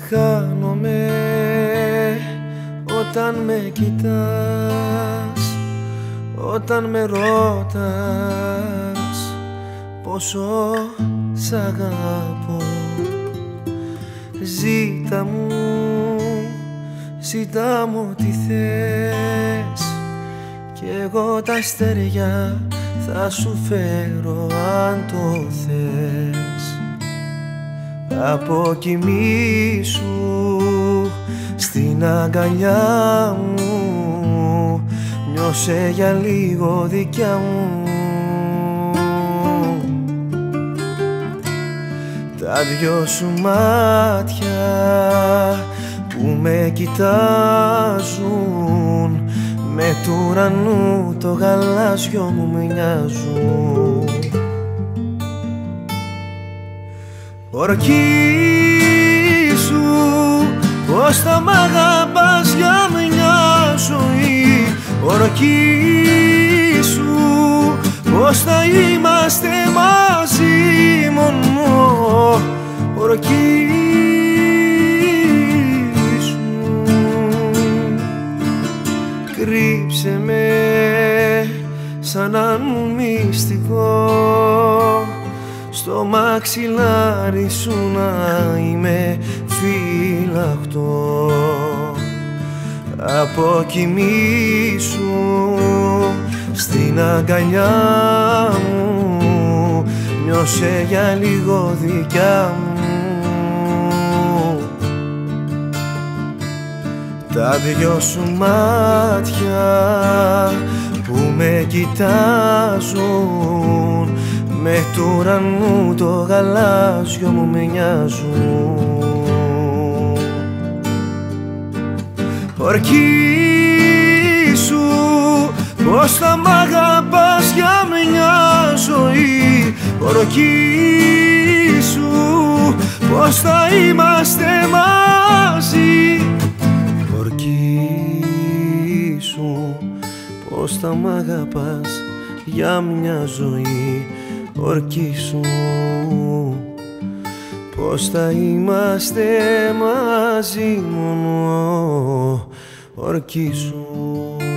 χάνομαι όταν με κοιτάς, όταν με ρωτάς πόσο σ' αγαπώ. Ζήτα μου ό,τι θες κι εγώ τα αστέρια θα σου φέρω αν το θες. Αποκοιμήσου στην αγκαλιά μου, νιώσε για λίγο δικιά μου. Τα δυο σου μάτια που με κοιτάζουν, με του ουρανού το γαλάζιο μου μοιάζουν. Ορκίσου πως θα μ' αγαπάς για μια ζωή. Ορκίσου πως θα είμαστε μαζί μόνο. Ορκίσου κρύψε με σαν να μου μυστικό, στο μαξιλάρι σου να είμαι φυλαχτό. Αποκοιμήσου στην αγκαλιά μου, νιώσε για λίγο δικιά μου. Τα δυο σου μάτια που με κοιτάζουν, με του ουρανού το γαλάζιο μου μοιάζουν. Ορκίσου πως θα μ' αγαπάς για μια ζωή. Ορκίσου πως θα είμαστε μαζί. Ορκίσου πως θα μ' αγαπάς για μια ζωή. Ορκίσου πως θα είμαστε μαζί μόνο. Ορκίσου.